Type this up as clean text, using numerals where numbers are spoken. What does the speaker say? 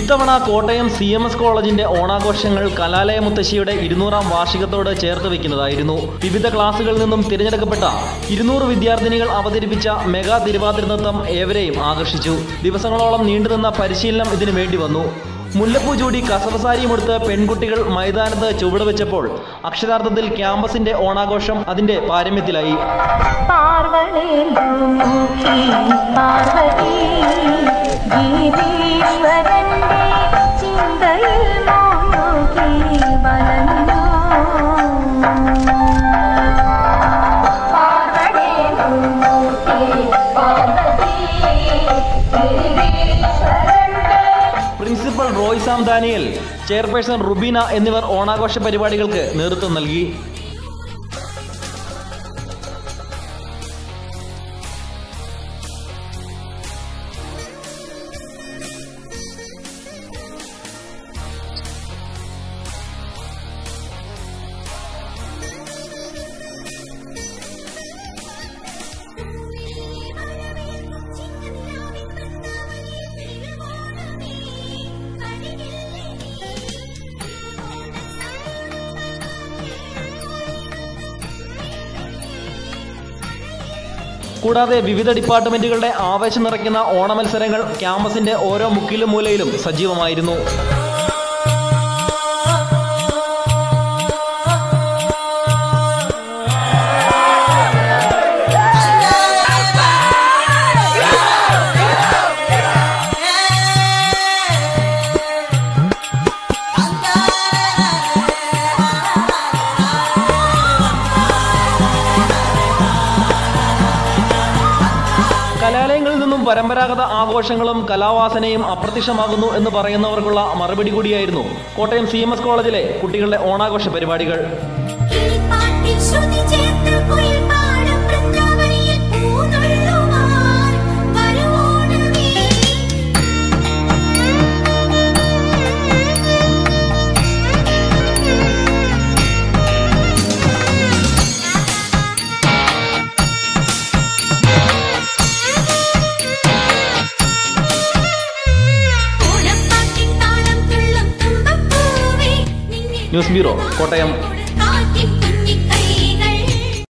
ഇത്തവണ കോട്ടയം CMS കോളേജിന്റെ ഓണാഘോഷങ്ങൾ കലാലയ മുത്തശ്ശിയുടെ 200-ാം വാർഷികത്തോട് ചേർത്ത് വയ്ക്കുന്നതായിരുന്നു. വിവിധ ക്ലാസുകളിൽ നിന്നും തിരഞ്ഞെടുക്കപ്പെട്ട 200 വിദ്യാർത്ഥിനികൾ അവതരിപ്പിച്ച മെഗാ തിരുവാതിര നൃത്തം ഏവരെയും ആകർഷിച്ചു. ദിവസങ്ങളോളം നീണ്ടുനിന്ന പരിശീലനം ഇതിനു വേണ്ടി വന്നു. മുല്ലപ്പൂ ചൂടി കസവസാരിയുമെടുത്ത് പെൺകുട്ടികൾ മൈതാനത്ത് ചുവടുവെച്ചപ്പോൾ അക്ഷരാർത്ഥത്തിൽ ക്യാമ്പസിന്റെ ഓണാഘോഷം അതിന്റെ പാരമ്യത്തിലായി. പ്രിൻസിപ്പൽ റോയ് സാം ദാനിയൽ, ചെയർപേഴ്സൺ റുബീന എന്നിവർ ഓണാഘോഷ പരിപാടികൾക്ക് നേതൃത്വം നൽകി. കൂടാതെ വിവിധ ഡിപ്പാർട്ട്മെന്റുകളുടെ ആവേശം നിറയ്ക്കുന്ന ഓണമത്സരങ്ങൾ ക്യാമ്പസിന്റെ ഓരോ മുക്കിലും മൂലയിലും സജീവമായിരുന്നു. കലാലയങ്ങളിൽ നിന്നും പരമ്പരാഗത ആഘോഷങ്ങളും കലാവാസനയും അപ്രത്യക്ഷമാകുന്നു എന്ന് പറയുന്നവർക്കുള്ള മറുപടി കൂടിയായിരുന്നു കോട്ടയം CMS കോളേജിലെ കുട്ടികളുടെ ഓണാഘോഷ പരിപാടികൾ. News bureau, Kottayam.